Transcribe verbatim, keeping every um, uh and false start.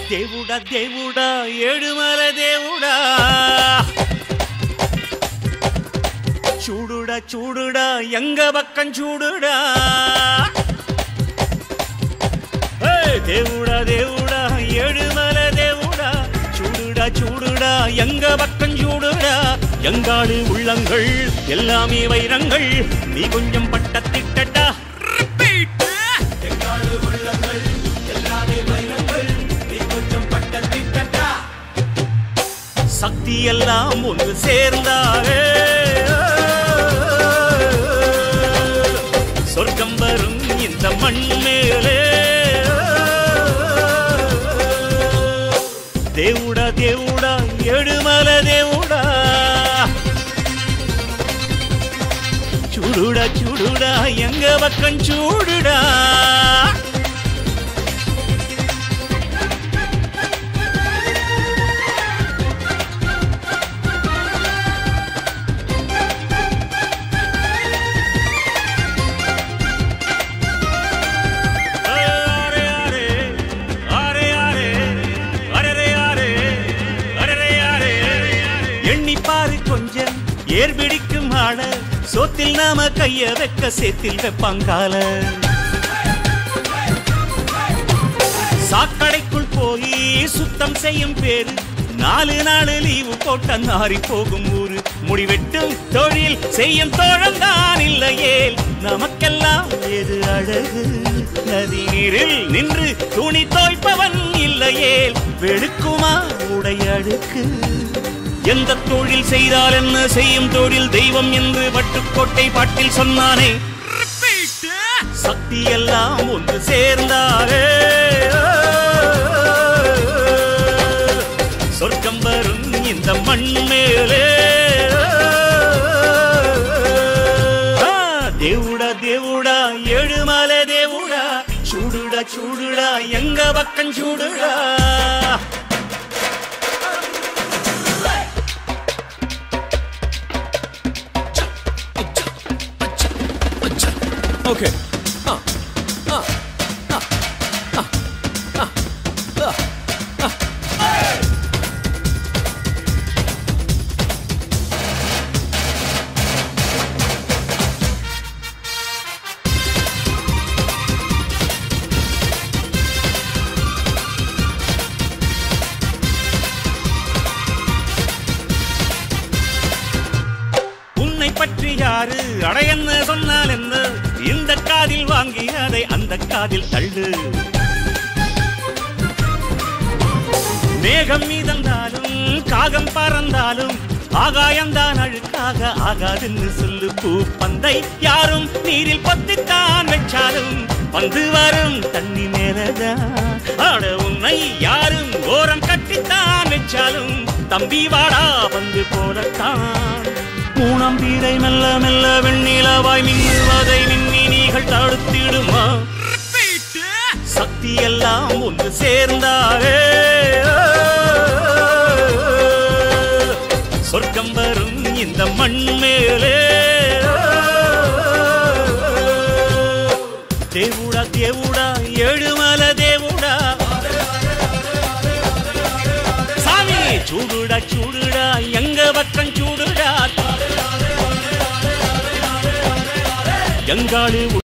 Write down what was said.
దేవుడా దేవుడా ఏడుమల దేవుడా చూడుడా చూడుడా ఎంగ పక్కం చూడుడా దేవుడా దేవుడా ఏడుమల దేవుడా చూடுடா చూடுடா எங்க பக்கம் சூடுடா எங்காடு உள்ளங்கள் எல்லாமே வைரங்கள் நீ கொஞ்சம் பட்ட திட்டடா எங்காடு உள்ளங்கள் எல்லாமே வைரங்கள் நீ கொஞ்சம் பட்ட திட்டடா சக்தி எல்லாம் ஒன்று சேர்ந்தாரே சொர்க்கம் வரும் இந்த மண் மேலே దేవుడా దేవుడా ఏడుమల దేవుడా చూడుడా చూడుడా ఎంగ పక్కం చూడుడా ஏர் பிடிக்கும் ஆள சோத்தில் நாம கைய வைக்க சேத்தில் வைப்பாங்கால சாக்கடைக்குள் போய் சுத்தம் செய்யும் பேரு நாலு நாலு லீவு போட்ட நாரி போகும் ஊரு முடிவெட்டும் தொழில் செய்யும் தோழந்தான் இல்லையே நமக்கெல்லாம் எது அழகு நதி நீரில் நின்று துணி தோய்ப்பவன் இல்லையே வெளுக்குமா உடை அழுக்கு எந்த தொழில் செய்தால் என்ன செய்யும் தொழில் தெய்வம் என்று வட்டுக்கோட்டை பாட்டில் சொன்னானே சக்தி எல்லாம் ஒன்று சேர்ந்தாரே சொர்க்கம் வரும் இந்த மண் மேலே దేవుడా దేవుడా ఏడుమల దేవుడా చూడుడా చూడుడా Enga పక్కం చూడుడా Okay. Uh, uh, uh, uh, uh, uh, uh. Hey! உன்னை பற்றி யாரு அடையன்னு சொன்னால் என்ன இந்த காதில் வாங்கி அதை அந்த காதில் தள்ளு மேகம் மீதந்தாலும் காகம் பறந்தாலும் ஆகாயம்தான் அழுக்காக ஆகாதுன்னு சொல்லு பூ பந்தை யாரும் நீரில் பத்தித்தான் வச்சாலும் வந்து வரும் தண்ணி மேலதான் ஆட உன்னை யாரும் ஓரம் கட்டித்தான் வச்சாலும் தம்பி வாடா வந்து போலத்தான் மூணாம் பீடை மெல்ல மெல்ல வெண்ணிலவாய் மின்னுவதை மின்மினிகள் தடுத்திடுமா சக்தி எல்லாம் ஒன்று சேர்ந்தாரே சொர்க்கம் வரும் இந்த மண் மேலே దేవుడా దేవుడా ఏడుమల దేవుడా சாமி చూడుడా చూడుడా ఎంగ పక్కం చూడుడా எங்காடு